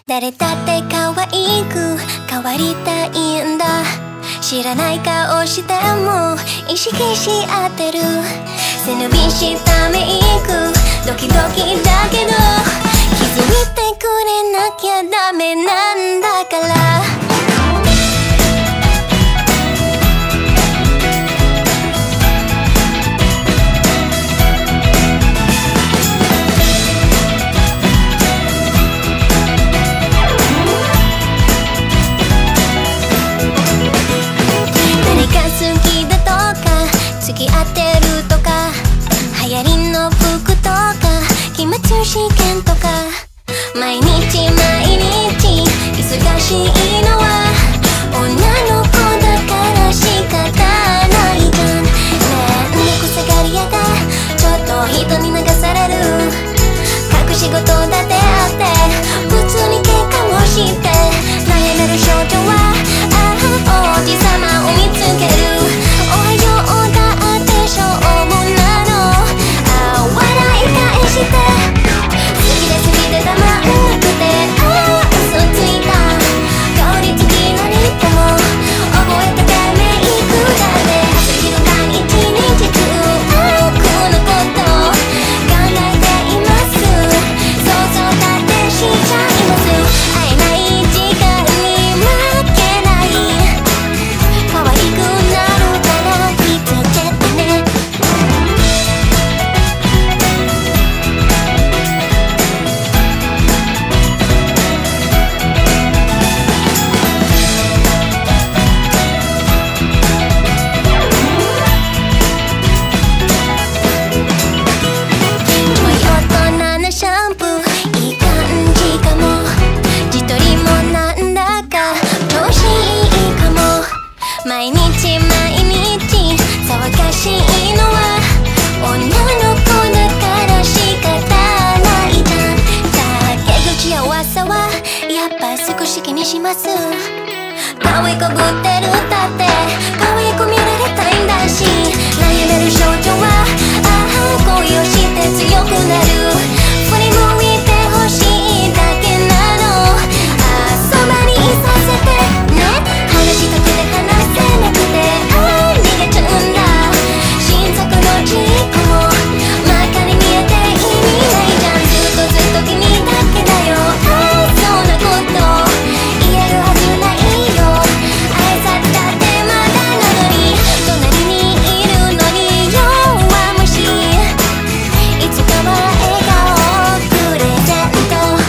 誰だって可愛く変わりたいんだ。知らない顔しても意識し合ってる。背伸びしたメイクドキドキだけど気づいてくれなきゃダメなんだから。付き合ってるとか流行りの服とか期末試験とか毎日毎日忙しいのは女の子だから仕方ないじゃん。ねえ癖がり屋がちょっと人に流される。隠し事だってあって普通に喧嘩もして悩める少女は王子様を見つける。おはようだ勝負なの。笑い返して好きで好きでたまんなくて嘘ついた香り付きのリップも覚えててメイクだって朝昼晩一日中このこと考えています。想像だってしちゃいます。会えない時間に負けない可愛くなるから見つけてね。毎日毎日騒がしいのは女の子だから仕方ないじゃん。竹口や噂はやっぱ少し気にします。可愛いこぶってるだって可愛く見られたいんだし悩める少女は恋をして強くなる。振り向いてほしいだけなの。そばにいさせてね。話したくて話せなくて逃げちゃうんだ。新作の事故も真っ赤に見えて意味ないじゃん。ずっと君だけだよそんなこと言えるはずないよ。挨拶だってまだなのに隣にいるのに弱虫。いつかは笑顔をプレゼント。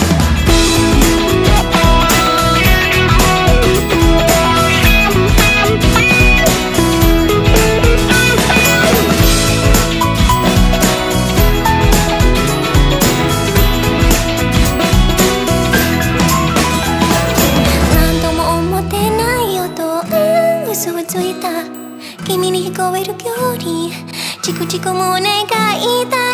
何度も思ってないよと嘘をついた。君に聞こえる距離チクチク胸が痛い。